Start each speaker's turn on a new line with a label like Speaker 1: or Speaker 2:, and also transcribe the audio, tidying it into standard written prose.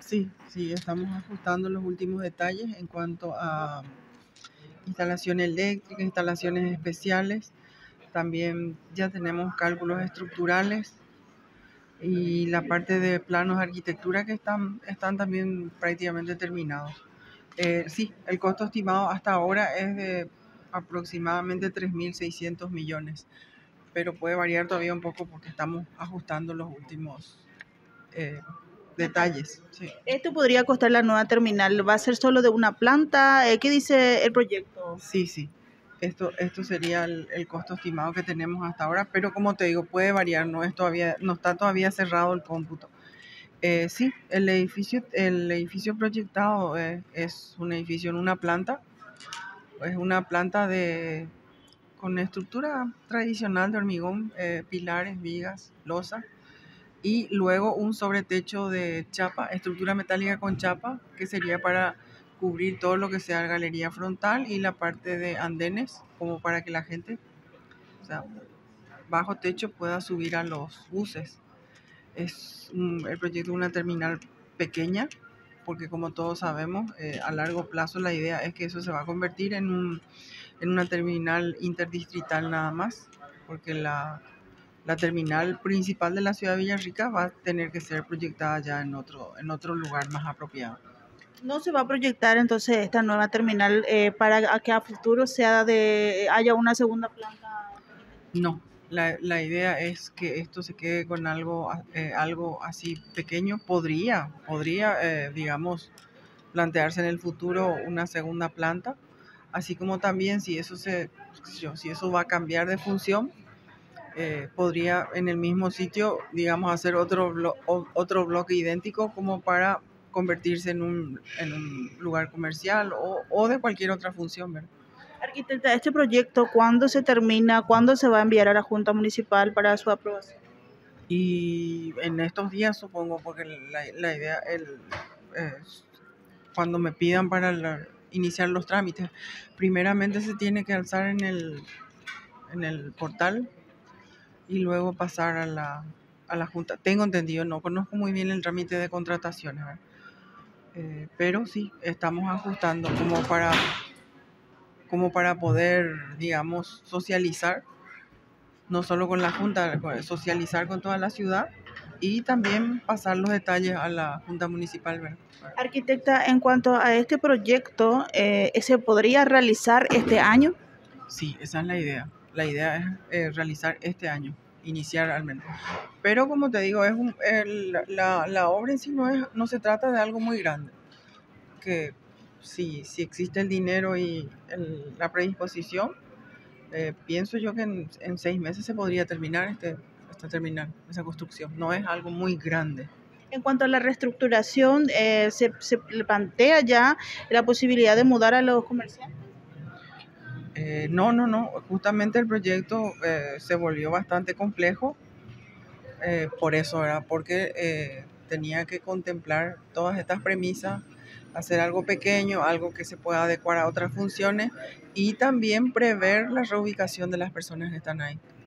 Speaker 1: Sí, sí, estamos ajustando los últimos detalles en cuanto a instalación eléctrica, instalaciones especiales. También ya tenemos cálculos estructurales y la parte de planos de arquitectura que están también prácticamente terminados. Sí, el costo estimado hasta ahora es de aproximadamente 3.600 millones, pero puede variar todavía un poco porque estamos ajustando los últimos eh, detalles. Sí.
Speaker 2: Esto podría costar la nueva terminal. ¿Va a ser solo de una planta? ¿Qué dice el proyecto?
Speaker 1: Sí, sí. Esto sería el costo estimado que tenemos hasta ahora, pero como te digo, puede variar, no está todavía cerrado el cómputo. Sí, el edificio proyectado es un edificio en una planta, es una planta con estructura tradicional de hormigón, pilares, vigas, losa, y luego un sobretecho de chapa, estructura metálica con chapa, que sería para cubrir todo lo que sea galería frontal y la parte de andenes, como para que la gente, o sea, bajo techo pueda subir a los buses. El proyecto de una terminal pequeña, porque como todos sabemos, a largo plazo la idea es que eso se va a convertir en una terminal interdistrital nada más, porque la terminal principal de la ciudad de Villarrica va a tener que ser proyectada ya en otro lugar más apropiado.
Speaker 2: ¿No se va a proyectar entonces esta nueva terminal para que a futuro haya una segunda planta?
Speaker 1: No, la idea es que esto se quede con algo así pequeño. Podría, digamos, plantearse en el futuro una segunda planta, así como también si eso va a cambiar de función, podría en el mismo sitio, digamos, hacer otro bloque idéntico como para convertirse en un lugar comercial o de cualquier otra función, ¿verdad?
Speaker 2: Arquitecta, este proyecto, ¿cuándo se termina? ¿Cuándo se va a enviar a la Junta Municipal para su aprobación?
Speaker 1: Y en estos días supongo, porque la idea, eh, cuando me pidan para iniciar los trámites, primeramente se tiene que alzar en el portal y luego pasar a la Junta. Tengo entendido, no conozco muy bien el trámite de contrataciones, ¿verdad? Pero sí, estamos ajustando como para poder, digamos, socializar, no solo con la Junta, socializar con toda la ciudad y también pasar los detalles a la Junta Municipal, ¿verdad?
Speaker 2: Arquitecta, en cuanto a este proyecto, ¿se podría realizar este año?
Speaker 1: Sí, esa es la idea. La idea es realizar este año, iniciar al menos. Pero como te digo, la obra en sí no se trata de algo muy grande. Que si existe el dinero y la predisposición, pienso yo que en 6 meses se podría terminar esa construcción. No es algo muy grande.
Speaker 2: En cuanto a la reestructuración, ¿se plantea ya la posibilidad de mudar a los comerciantes?
Speaker 1: No, no, no. Justamente el proyecto se volvió bastante complejo, por eso, ¿verdad? Porque tenía que contemplar todas estas premisas, hacer algo pequeño, algo que se pueda adecuar a otras funciones y también prever la reubicación de las personas que están ahí.